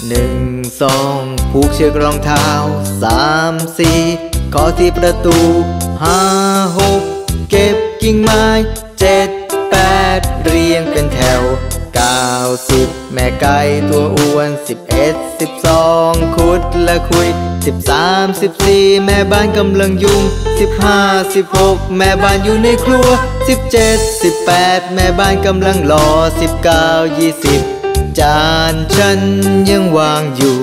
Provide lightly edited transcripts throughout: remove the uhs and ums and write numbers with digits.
1 2ผูกเชือกรองเท้า3 4ขอที่ประตู5 6เก็บกิ่งไม้7 8เรียงเป็นแถว9 10แม่ไก่ตัวอ้วน11 12ขุดและคุย13 14แม่บ้านกำลังยุ่ง15 16แม่บ้านอยู่ในครัว17 18แม่บ้านกำลังรอ19 20จานฉันยังวางอยู่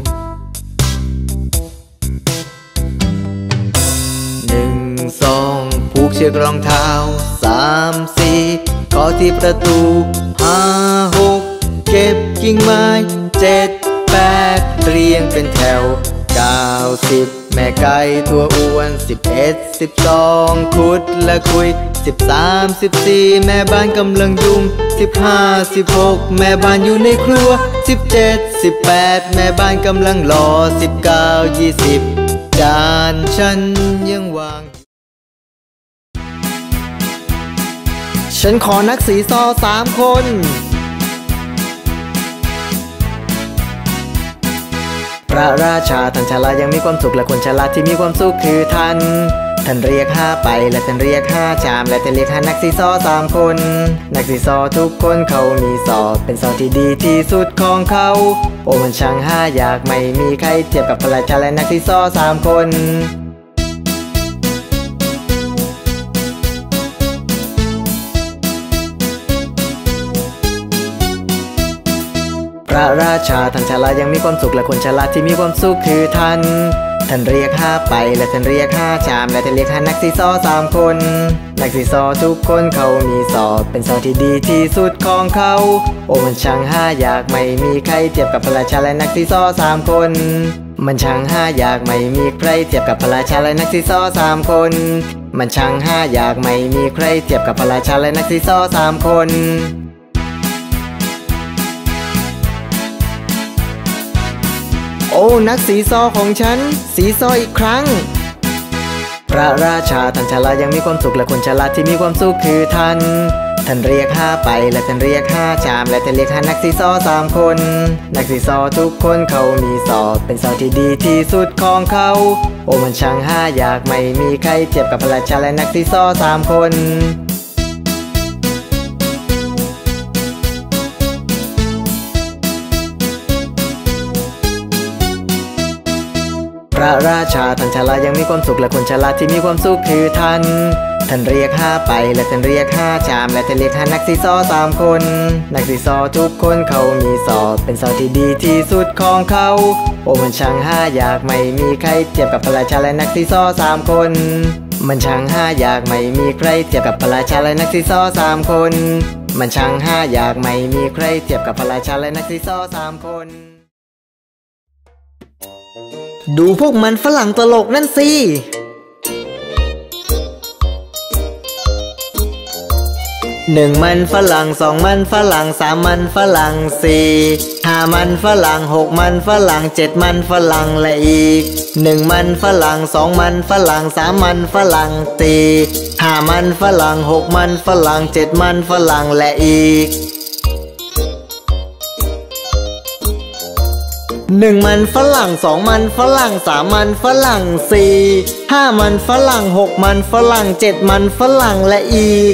1 2ผูกเชือกรองเท้า3 4ขอที่ประตู5 6เก็บกิ่งไม้7 8เรียงเป็นแถว9 10แม่ไก่ตัวอ้วน11 12ขุดและคุย13 14แม่บ้านกำลังยุ่ง15 16แม่บ้านอยู่ในครัว17 18แม่บ้านกำลังรอ19 20จานฉันยังวางฉันขอนักสีซอ3 คนพระราชาท่านฉลาดยังมีความสุขและคนฉลาดที่มีความสุขคือท่านเรียก5ไปและท่านเรียก5ชามและท่านเรียก5นักสีซอ3 คนนักสีซอทุกคนเขามีซอเป็นซอที่ดีที่สุดของเขาโอ้มันช่างหายากไม่มีใครเทียบกับพระราชาและนักสีซอ3 คนพระราชาท่านฉลาดยังมีความสุขและคนฉลาดที่มีความสุขคือท่านเรียก5ไปและท่านเรียก5ชามและท่านเรียก5นักสีซอ3 คนนักสีซอทุกคนเขามีซอเป็นซอที่ดีที่สุดของเขาโอ้มันช่างหายากไม่มีใครเทียบกับพระราชาและนักสีซอ3 คนมันช่างหายากไม่มีใครเทียบกับพระราชาและนักสีซอ3 คนมันช่างหายากไม่มีใครเทียบกับพระราชาและนักสีซอ3 คนโอ้นักสีซอของฉันสีซออีกครั้งพระราชาท่านฉลาดยังมีความสุขและคนฉลาดที่มีความสุขคือท่านเรียก5ไปและท่านเรียก5ชามและท่านเรียก5นักสีซอ3 คนนักสีซอทุกคนเขามีซอเป็นซอที่ดีที่สุดของเขาโอ้มันช่างหายากไม่มีใครเทียบกับพระราชาและนักสีซอ3 คนพระราชาท่านฉลาดยังมีความสุขและคนฉลาดที่มีความสุขคือท่านเรียก5ไปและท่านเรียก5ชามและท่านเรียก5นักสีซอ3 คนนักสีซอทุกคนเขามีซอเป็นซอที่ดีที่สุดของเขาโอ้มันช่างหายากไม่มีใครเทียบกับพระราชาและนักสีซอ3 คนมันช่างหายากไม่มีใครเทียบกับพระราชาและนักสีซอ3 คนมันช่างหายากไม่มีใครเทียบกับพระราชาและนักสีซอ3 คนดูพวกมันฝรั่งตลกนั่นสิ1 มันฝรั่ง2 มันฝรั่ง3 มันฝรั่ง4 5 มันฝรั่ง6 มันฝรั่ง7 มันฝรั่งและอีก1 มันฝรั่ง2 มันฝรั่ง3 มันฝรั่ง4 5 มันฝรั่ง6 มันฝรั่ง7 มันฝรั่งและอีก1 มันฝรั่ง2 มันฝรั่ง3 มันฝรั่ง4 5 มันฝรั่ง6 มันฝรั่ง7 มันฝรั่งและอีก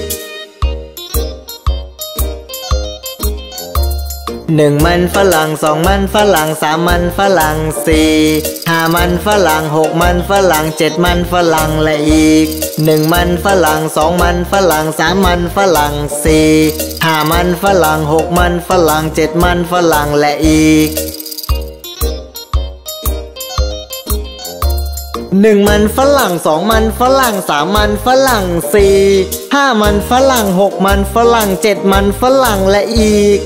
1 มันฝรั่ง2 มันฝรั่ง3 มันฝรั่ง4 5 มันฝรั่ง6 มันฝรั่ง7 มันฝรั่งและอีก1 มันฝรั่ง2 มันฝรั่ง3 มันฝรั่ง4 5 มันฝรั่ง6 มันฝรั่ง7 มันฝรั่งและอีก1 มันฝรั่ง2 มันฝรั่ง3 มันฝรั่ง4 5 มันฝรั่ง6 มันฝรั่ง7 มันฝรั่งและอีก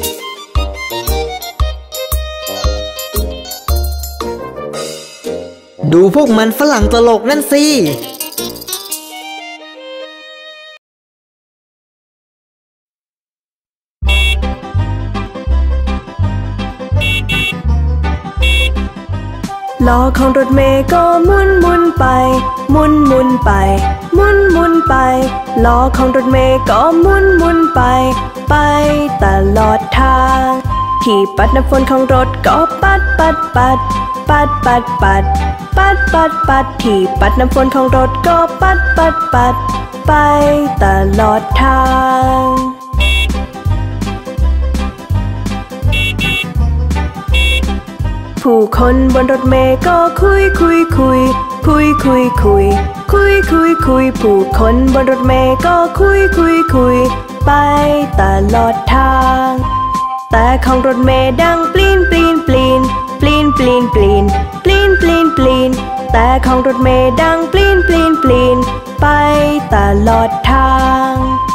ดูพวกมันฝรั่งตลกนั่นสิล้อของรถเมล์ก็หมุนไปหมุนไปหมุนไปล้อของรถเมล์ก็หมุนไปตลอดทาง เที่ปัดน้ำฝนของรถก็ปัดปัดปัดปัดปัดปัดปัดปัดปัดที่ปัดน้ำฝนของรถก็ปัดปัดปัดไปตลอดทางผู้คนบนรถเมล์ก็คุยคุยคุยคุยคุยคุยคุยคุยคุยผู้คนบนรถเมล์ก็คุยคุยคุยไปตลอดทางแต่ของรถเมล์ดังปลีนปลีนปลีนปลีนปลีนปลีนปลีนปลีนปลีนแต่ของรถเมล์ดังปลีนปลีนปลีนไปตลอดทาง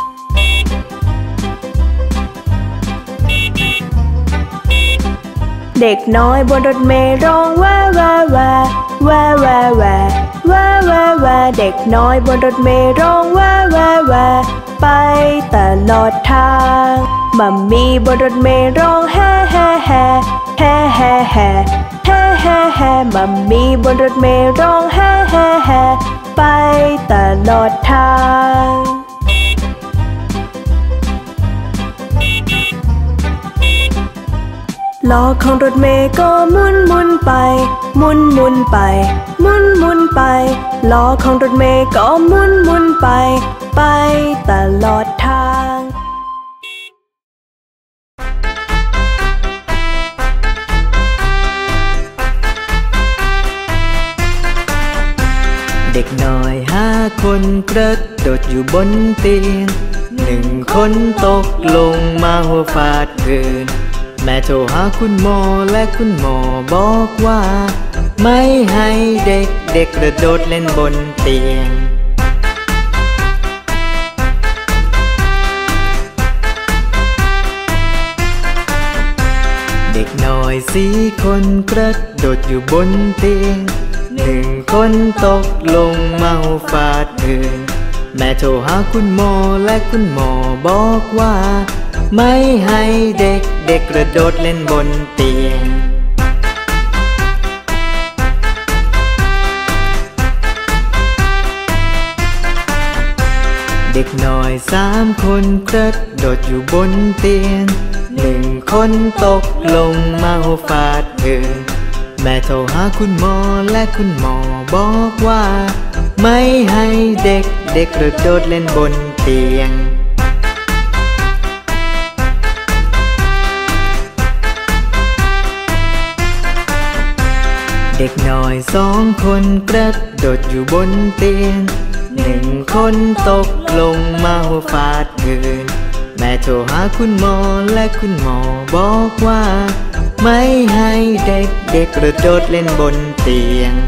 เด็กน้อยบนรถเมล์ร้องแวแวแวแวแวแวแวแวแวเด็กน้อยบนรถเมล์ร้องแวแวแวไปตลอดทางมัมมี่บนรถเมล์ร้องแฮ่แฮ่แฮ่แฮ่แฮ่แฮ่แฮ่แฮ่แฮ่มัมมี่บนรถเมล์ร้องแฮ่แฮ่แฮ่ไปตลอดทางล้อของรถเมล์ก็หมุนหมุนไปหมุนหมุนไปหมุนหมุนไปล้อของรถเมล์ก็หมุนหมุนไปไปตลอดทางเด็กน้อย5 คนกระโดดอยู่บนเตียง1 คนตกลงมาหัวฟาดพื้นแม่โทรหาคุณหมอและคุณหมอบอกว่าไม่ให้เด็กกระโดดเล่นบนเตียงเด็กน้อย4 คนกระโดดอยู่บนเตียง1 คนตกลงมาหัวฟาดพื้นแม่โทรหาคุณหมอและคุณหมอบอกว่าไม่ให้เด็กกระโดดเล่นบนเตียงเด็กน้อย3 คนกระโดดอยู่บนเตียง1 คนตกลงมาหัวฟาดพื้นแม่โทรหาคุณหมอและคุณหมอบอกว่าไม่ให้เด็กกระโดดเล่นบนเตียงเด็กน้อย2 คนกระโดดอยู่บนเตียง1 คนตกลงมาหัวฟาดพื้นแม่โทรหาคุณหมอและคุณหมอบอกว่าไม่ให้เด็กกระโดดเล่นบนเตียง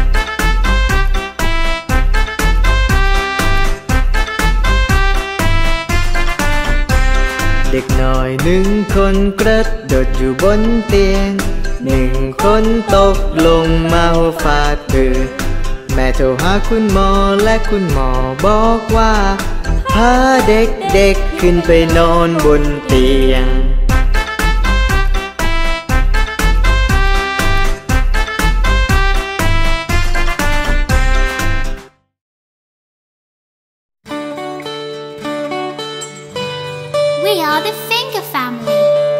เด็กน้อย1 คนกระโดดอยู่บนเตียง1 คนตกลงมาหัวฟาดพื้นแม่โทรหาคุณหมอและคุณหมอบอกว่าพาเด็กขึ้นไปนอนบนเตียง We are the Finger Family.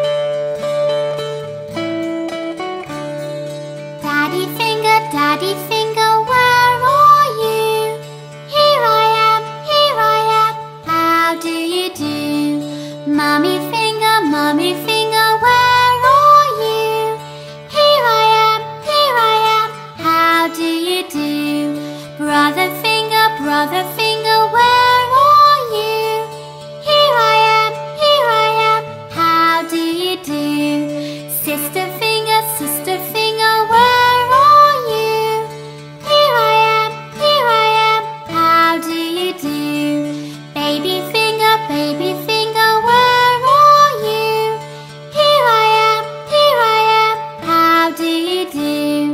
Daddy Finger, where are you? Here I am, how do you do? Mummy Finger, where are you? Here I am, how do you do? Brother Finger, where are you? Here I am, how do you do? Sister Finger, where are you? Here I am, how do you do? Baby Finger, where are you? Here I am, how do you do?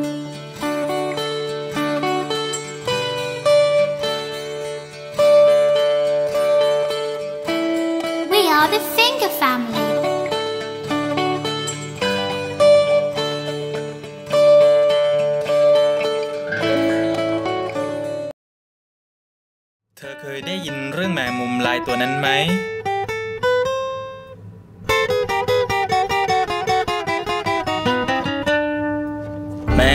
We are the Finger Family. เธอเคยได้ยินเรื่องแมงมุมลายตัวนั้นไหม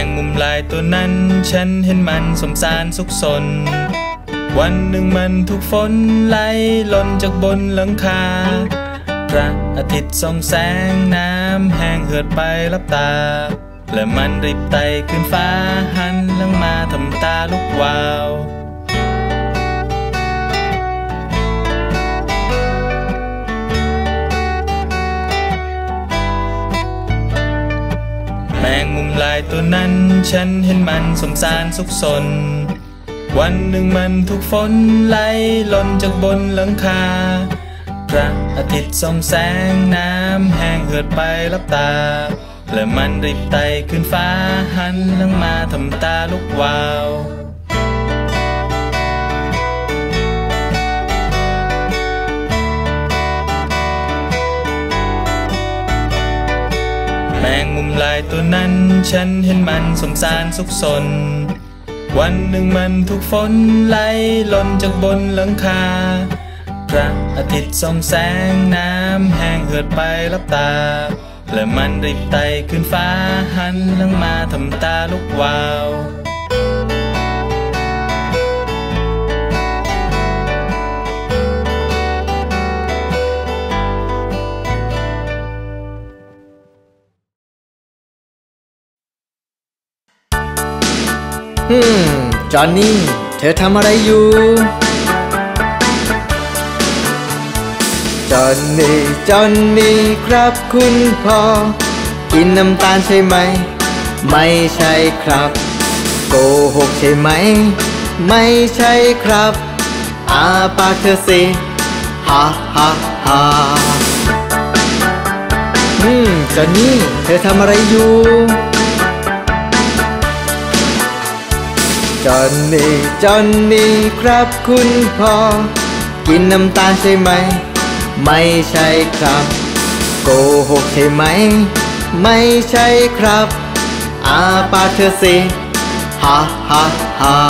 งมุมลายตัวนั้นฉันเห็นมันสมสารสุขสนวันหนึ่งมันถูกฝนไหลหล่นจากบนหลังคาพระอาทิตย์ส่องแสงน้ำแห้งเหือดไปลับตาและมันรีบไต่ขึ้นฟ้าหันหลังมาทำตาลุกวาวแมงมุมลายตัวนั้นฉันเห็นมันสมสารสุขสนวันหนึ่งมันถูกฝนไหลหล่นจากบนหลังคาพระอาทิตย์ส่องแสงน้ำแห้งเหือดไปลับตาและมันรีบไต่ขึ้นฟ้าหันหลังมาทำตาลุกวาวแมงมุมลายตัวนั้นฉันเห็นมันสมสารสุขสนวันหนึ่งมันถูกฝนไหลหล่นจากบนหลังคาพระอาทิตย์ส่องแสงน้ำแห้งเหือดไปลับตาและมันรีบไต่ขึ้นฟ้าหันหลังมาทำตาลุกวาวจอนนี่เธอทำอะไรอยู่จอนนี่ครับคุณพ่อกินน้ำตาลใช่ไหมไม่ใช่ครับโกหกใช่ไหมไม่ใช่ครับอาปากเธอสิฮ่าฮ่าฮ่าจอนนี่เธอทำอะไรอยู่จอนนี่ครับคุณพ่อกินน้ำตาลใช่ไหมไม่ใช่ครับโกหกใช่ไหมไม่ใช่ครับอาปากเธอสิฮ่าฮ่าฮ่า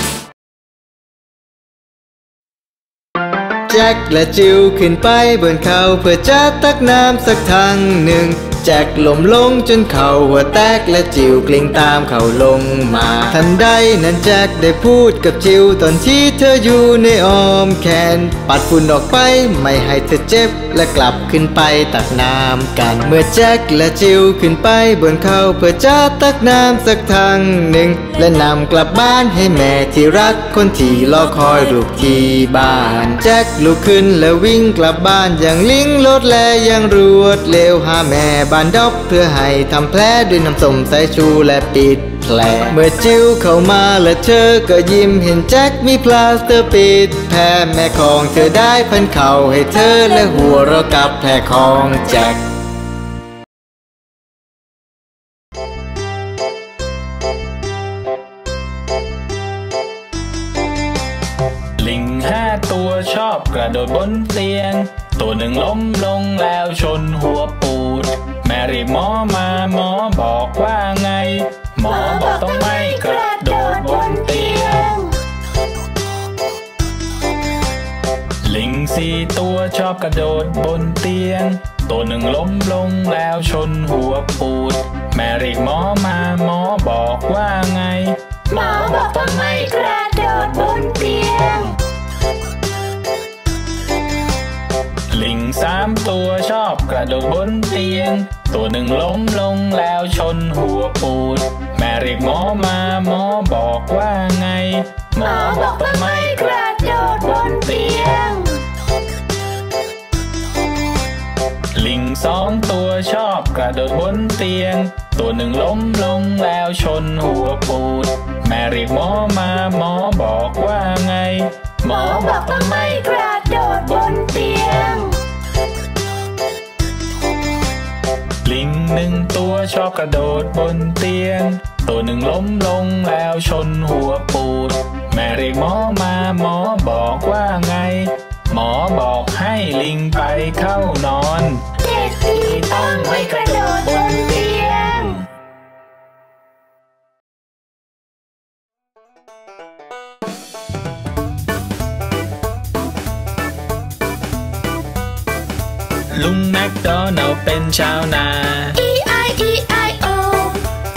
แจ็คและจิวขึ้นไปบนเขาเพื่อจะตักน้ำสักทางหนึ่งแจ็คล้มลงจนเข่าหัวแตกและจิวกลิ้งตามเขาลงมาทันใดนั้นแจ็คได้พูดกับจิวตอนที่เธออยู่ในอ้อมแขนปัดฝุ่นออกไปไม่ให้เธอเจ็บและกลับขึ้นไปตักน้ำกันเมื่อแจ็คและจิวขึ้นไปบนเขาเพื่อจะตักน้ำสักทางหนึ่งและนำกลับบ้านให้แม่ที่รักคนที่รอคอยลูกที่บ้านแจ็คลุกขึ้นและวิ่งกลับบ้านอย่างลิงโลดแล่อย่างรวดเร็วหาแม่บ้านด็อกเพื่อให้ทำแผลด้วยน้ำส้มสายชูและปิดแผลเมื่อจิวเข้ามาและเธอก็ยิ้มเห็นแจ็คมีพลาสเตอร์ปิดแผลแม่ของเธอได้พันเข่าให้เธอและหัวเราะกับแผลของแจ็คลิง5 ตัวชอบกระโดดบนเตียงตัวหนึ่งล้มลงแล้วชนหัวปูดแม่รีบหมอมาหมอบอกว่าไงหมอบอกต้องไม่กระโดดบนเตียงลิง4 ตัวชอบกระโดดบนเตียงตัวหนึ่งล้มลงแล้วชนหัวปูดแม่เรียกหมอมาหมอบอกว่าไงหมอบอกต้องไม่กระโดดบนเตียงลิง3 ตัวชอบกระโดดบนเตียงตัวหนึ่งล้มลงแล้วชนหัวปูดแม่เรียกหมอมาหมอบอกว่าไงหมอบอกต้องไม่กระโดดบนเตียงลิง2 ตัวชอบกระโดดบนเตียงตัวหนึ่งล้มลงแล้วชนหัวปูดแม่เรียกหมอมาหมอบอกว่าไงหมอบอกต้องไม่กระโดดบนเตียงลิง1 ตัวชอบกระโดดบนเตียงตัวหนึ่งล้มลงแล้วชนหัวปูดแม่เรียกหมอมาหมอบอกว่าไงหมอบอกให้ลิงไปเข้านอนเด็กที่ต้องไม่กระโดดบนเตียงลุงแมคโดนัลด์เป็นชาวนา E-I-E-I-O ไป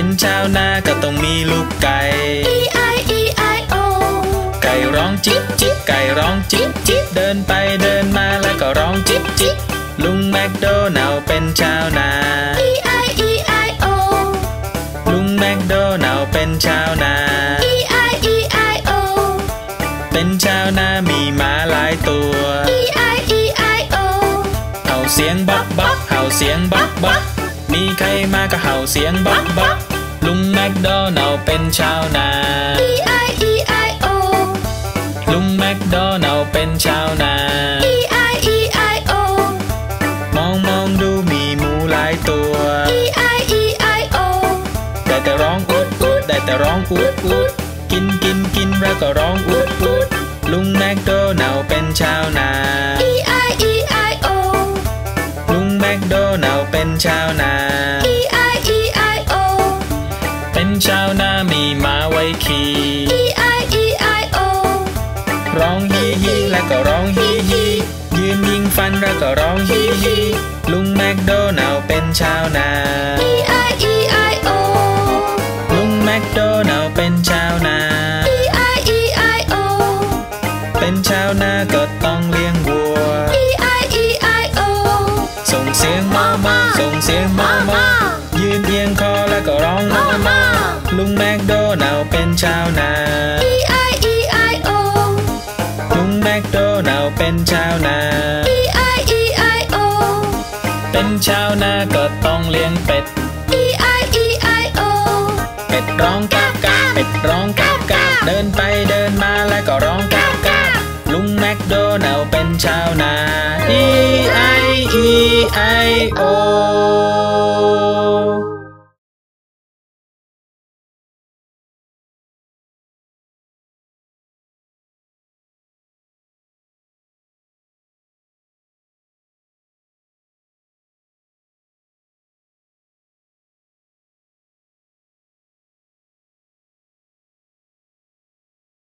เป็นชาวนาก็ต้องมีลูกไก่ E-I-E-I-O ไก่ร้องจิ๊บจิ๊บไก่ร้องจิ๊บจิ๊บเดินไปเดินมาแล้วก็ร้องจิ๊บจิ๊บลุงแมคโดนัลด์เป็นชาวนา E-I-E-I-O ลุงแมคโดนัลด์เป็นชาวนา E-I-E-I-O เป็นชาวนามีม้าหลายตัว E-I-E-I-O เห่าเสียงบักบักเห่าเสียงบักบักมีใครมาก็เห่าเสียงบักบักลุงแมคโดนัลด์เป็นชาวนา E-I-E-I-O ลุงแมคโดนัลด์เป็นชาวนา E-I-E-I-O มองดูมีหมูหลายตัว E-I-E-I-O ได้แต่ร้องอูดอูดได้แต่ร้องอูดอูดกินแล้วก็ร้องอูดอูดลุงแมคโดนัลด์เป็นชาวนา E-I-E-I-O ลุงแมคโดนัลด์เป็นชาวนา E-I-E-I-O เป็นชาวนามีม้าไว้ขี่ E-I-E-I-O ร้องฮีฮีแล้วก็ร้องฮีฮียืนยิงฟันแล้วก็ร้องฮีฮีลุงแมคโดนัลด์เป็นชาวนา E-I-E-I-O ลุงแมคโดนัลด์เป็นชาวนา E-I-E-I-O เป็นชาวนาก็ต้องเลี้ยงวัว E-I-E-I-O ส่งเสียงมามาส่งเสียงมามายืนเอียงคอแล้วก็ร้องมามาลุงแมคโดนัลด์เป็นชาวนา E-I-E-I-O ลุงแมคโดนัลด์เป็นชาวนา E-I-E-I-O เป็นชาวนาก็ต้องเลี้ยงเป็ด E-I-E-I-O เป็ดร้องกาบกาบเป็ดร้องกาบกาบเดินไปเดินมาแล้วก็ร้องกาบกาบลุงแมคโดนัลด์เป็นชาวนา E-I-E-I-O